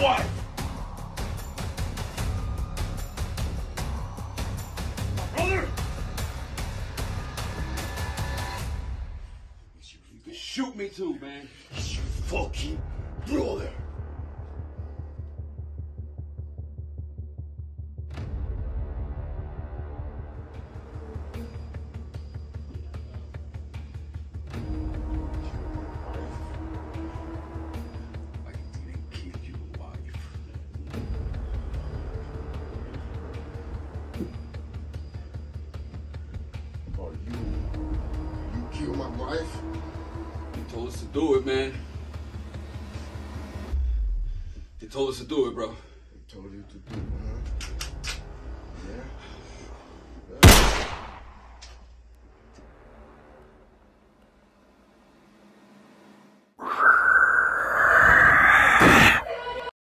wife! My brother? You can shoot me too, man. You fucking brother. You my wife? They told us to do it, man. They told us to do it, bro. They told you to do it, huh? Yeah?